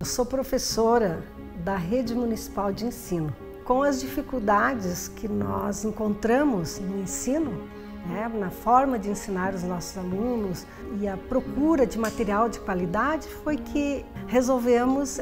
Eu sou professora da Rede Municipal de Ensino. Com as dificuldades que nós encontramos no ensino, na forma de ensinar os nossos alunos e a procura de material de qualidade, foi que resolvemos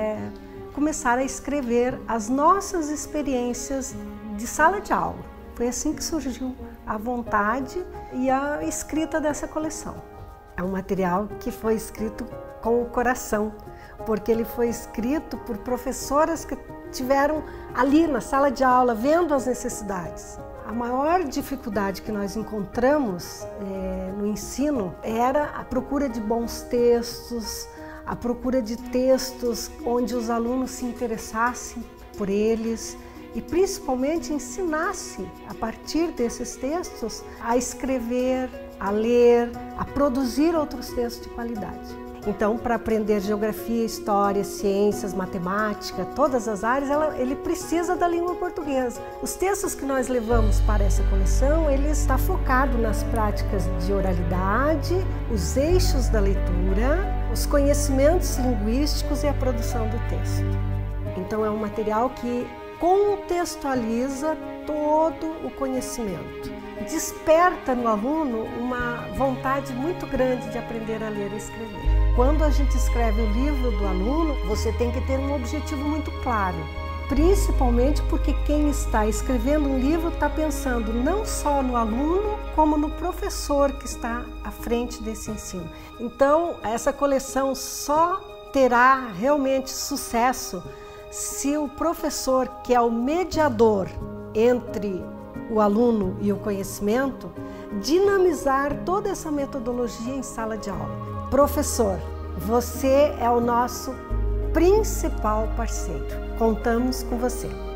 começar a escrever as nossas experiências de sala de aula. Foi assim que surgiu a vontade e a escrita dessa coleção. É um material que foi escrito com o coração, porque ele foi escrito por professoras que estiveram ali na sala de aula vendo as necessidades. A maior dificuldade que nós encontramos no ensino era a procura de bons textos, a procura de textos onde os alunos se interessassem por eles e principalmente ensinasse, a partir desses textos, a escrever, a ler, a produzir outros textos de qualidade. Então, para aprender geografia, história, ciências, matemática, todas as áreas, ele precisa da língua portuguesa. Os textos que nós levamos para essa coleção, ele está focado nas práticas de oralidade, os eixos da leitura, os conhecimentos linguísticos e a produção do texto. Então, é um material que contextualiza todo o conhecimento. Desperta no aluno uma vontade muito grande de aprender a ler e escrever. Quando a gente escreve o livro do aluno, você tem que ter um objetivo muito claro. Principalmente porque quem está escrevendo um livro está pensando não só no aluno, como no professor que está à frente desse ensino. Então, essa coleção só terá realmente sucesso se o professor, que é o mediador entre o aluno e o conhecimento, dinamizar toda essa metodologia em sala de aula. Professor, você é o nosso principal parceiro. Contamos com você.